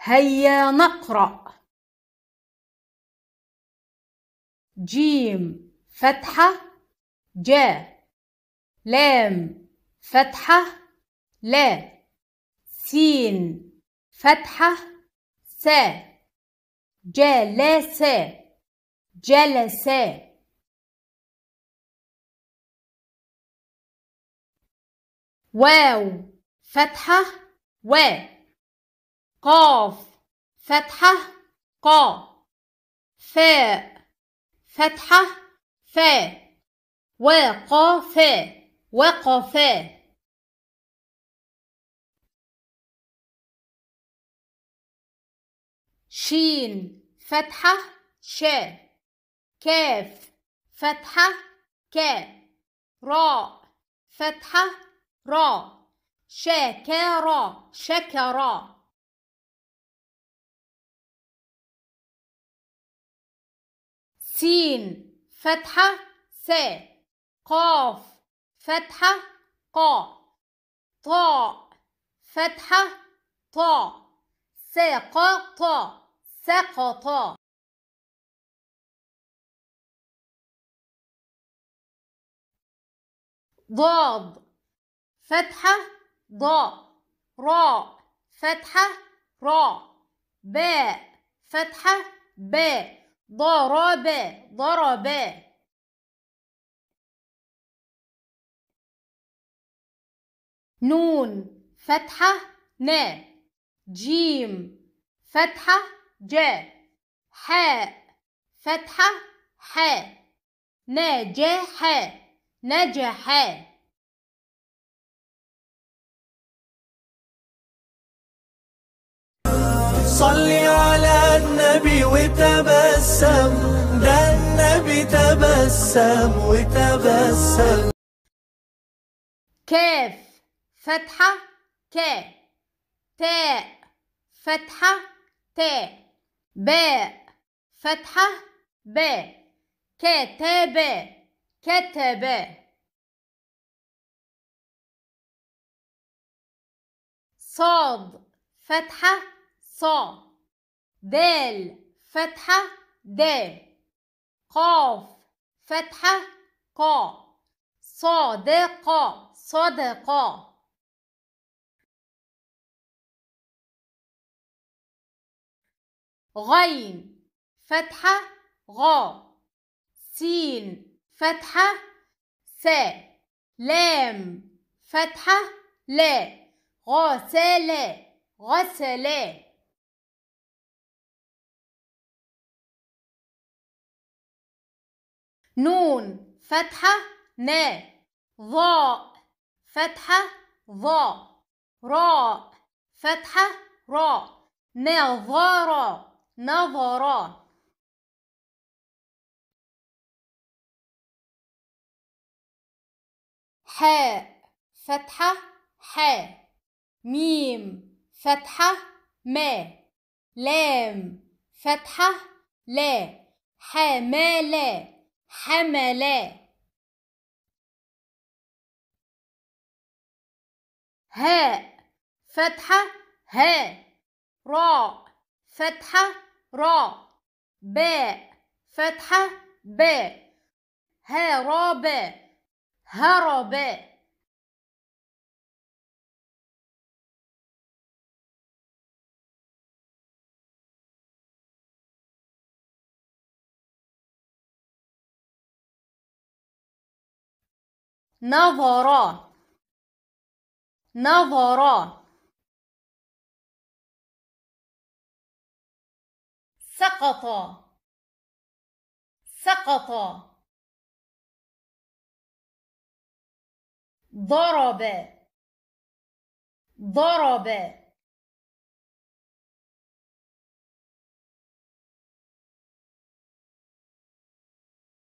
هيا نقرأ. جيم فتحة جا، لام فتحة لا، سين فتحة سا، جلس جلس، واو فتحة و، قاف فتحة قا، فاء فتحة فا، وقف وقف، شين فتحة شا، كاف فتحة كا، راء فتحة را، شكرا شكرا، سين فتحة سا، قاف فتحة قا، طاء فتحة طا، سقط سقط، ضاد فتحة ضاء، راء فتحة راء، باء فتحة باء، ضرب ضرب، نون فتحة نا، جيم فتحة جا، حاء فتحة حاء، نجح نجح، صلي على النبي وتبسم، ده النبي تبسم وتبسم. كاف فتحة كا، تاء فتحة تاء، باء فتحة باء، كتب كتب، صاد فتحة صا، دال فتحة دا، قاف فتحة قا، صادق صدق، غين فتحة غا، سين فتحة سا، لام فتحة لا، غسل غسل، نون فتحة نا، ظاء فتحة ظا، راء فتحة راء، نظر نظر، حاء فتحة حاء، ميم فتحة ما، لام فتحة لا، حمل حمل، هاء فتحة ها، راء فتحة راء، باء فتحة باء، هرب هرب، نظر نظر، سقط سقط، ضرب ضرب،